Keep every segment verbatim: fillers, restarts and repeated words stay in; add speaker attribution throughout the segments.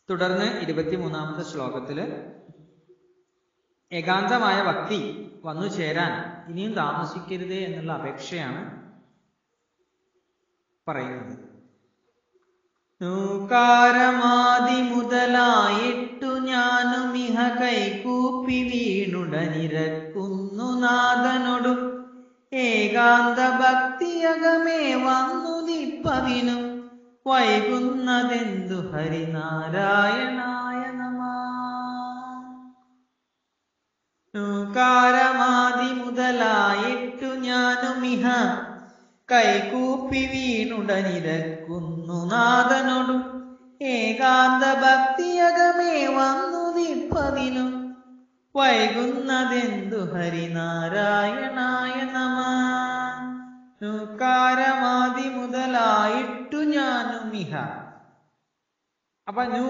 Speaker 1: തുടർന്ന് ഇരുപത്തിമൂന്നാമത്തെ ശ്ലോകത്തില് ഏകാന്തമായ ഭക്തി വന്നു ചേരാൻ ഇനിയും താമസിക്കരുതേ എന്നുള്ള അപേക്ഷയാണ് പറയുന്നത്. നൂകാരമാതി മുതലായിട്ടു ഞാനുമിഹ കൈകൂപ്പി വീണുടനിരക്കുന്നു നാഥനോടും ഏകാന്ത ഭക്തിയകമേ വന്നു നിപ്പതിനും വൈകുന്നതെന്തു ഹരിനാരായണായ നമഃ. നൂകാരമാതി മുതലായിട്ടു ഞാനുമിഹ കൈകൂപ്പി വീണുടനിരക്കുന്നു നാഥനോടും ഏകാന്ത ഭക്തിയകമേ വന്നു നിപ്പതിനും വൈകുന്നതെന്തു ഹരിനാരായണായ നമഃ. നൂകാരമാതി മുതലായിട്ടു ഞാനുമിഹ. അപ്പൊ നൂ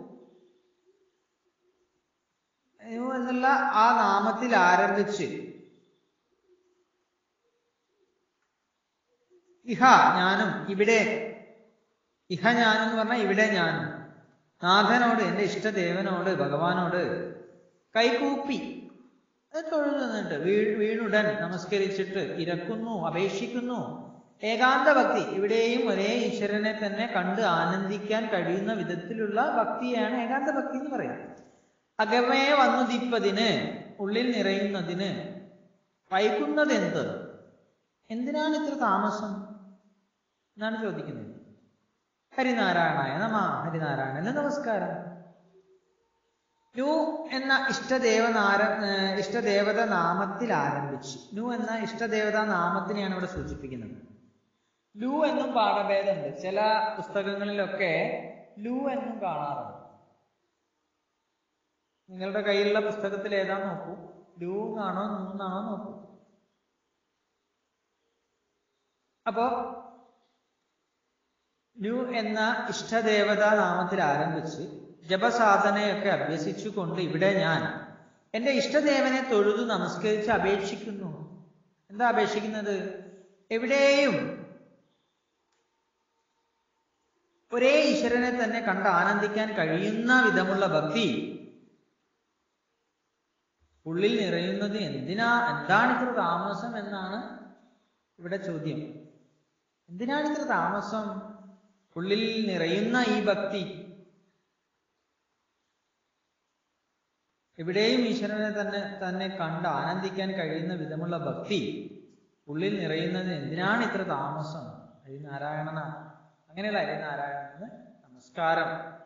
Speaker 1: നൂ എന്നുള്ള ആ നാമത്തിൽ ആരംഭിച്ച് ഇഹ ഞാനും, ഇവിടെ ഇഹ ഞാനും എന്ന് പറഞ്ഞാൽ ഇവിടെ ഞാനും നാഥനോട്, എൻ്റെ ഇഷ്ടദേവനോട്, ഭഗവാനോട് കൈകൂപ്പി തൊഴുതു നിന്നിട്ട് വീ വീണുടൻ നമസ്കരിച്ചിട്ട് ഇരക്കുന്നു, അപേക്ഷിക്കുന്നു. ഏകാന്ത ഭക്തി, ഇവിടെയും ഒരേ ഈശ്വരനെ തന്നെ കണ്ട് ആനന്ദിക്കാൻ കഴിയുന്ന വിധത്തിലുള്ള ഭക്തിയാണ് ഏകാന്ത ഭക്തി എന്ന് പറയാം. അകമേ വന്നു ദിപ്പതിന്, ഉള്ളിൽ നിറയുന്നതിന്. വൈകുന്നത് എന്ത്, എന്തിനാണ് ഇത്ര താമസം എന്നാണ് ചോദിക്കുന്നത്. ഹരിനാരായണായ നമഃ. ഹരിനാരായണന് നമസ്കാരം. നു എന്ന ഇഷ്ടദേവനാര ഇഷ്ടദേവത നാമത്തിൽ ആരംഭിച്ചു. നു എന്ന ഇഷ്ടദേവതാ നാമത്തിനെയാണ് ഇവിടെ സൂചിപ്പിക്കുന്നത്. ലു എന്നും പാഠഭേദമുണ്ട്. ചില പുസ്തകങ്ങളിലൊക്കെ ലു എന്നും കാണാറുണ്ട്. നിങ്ങളുടെ കയ്യിലുള്ള പുസ്തകത്തിൽ ഏതാ നോക്കൂ. ലു എന്നാണോ നു എന്നാണോ നോക്കൂ. അപ്പോ ലു എന്ന ഇഷ്ടദേവതാ നാമത്തിൽ ആരംഭിച്ച് ജപസാധനയൊക്കെ അഭ്യസിച്ചുകൊണ്ട് ഇവിടെ ഞാൻ എൻ്റെ ഇഷ്ടദേവനെ തൊഴുതു നമസ്കരിച്ച് അപേക്ഷിക്കുന്നു. എന്താ അപേക്ഷിക്കുന്നത്? എവിടെയും ഒരേ ഈശ്വരനെ തന്നെ കണ്ട് ആനന്ദിക്കാൻ കഴിയുന്ന വിധമുള്ള ഭക്തി ഉള്ളിൽ നിറയുന്നത് എന്തിനാ, എന്താണ് ഇത്ര താമസം എന്നാണ് ഇവിടെ ചോദ്യം. എന്തിനാണ് ഇത്ര താമസം? ഉള്ളിൽ നിറയുന്ന ഈ ഭക്തി, എവിടെയും ഈശ്വരനെ തന്നെ തന്നെ കണ്ട് ആനന്ദിക്കാൻ കഴിയുന്ന വിധമുള്ള ഭക്തി ഉള്ളിൽ നിറയുന്നത് എന്തിനാണ് ഇത്ര താമസം? ഹരിനാരായണനാണ്. അങ്ങനെയുള്ള ഹരിനാരായണന് നമസ്കാരം.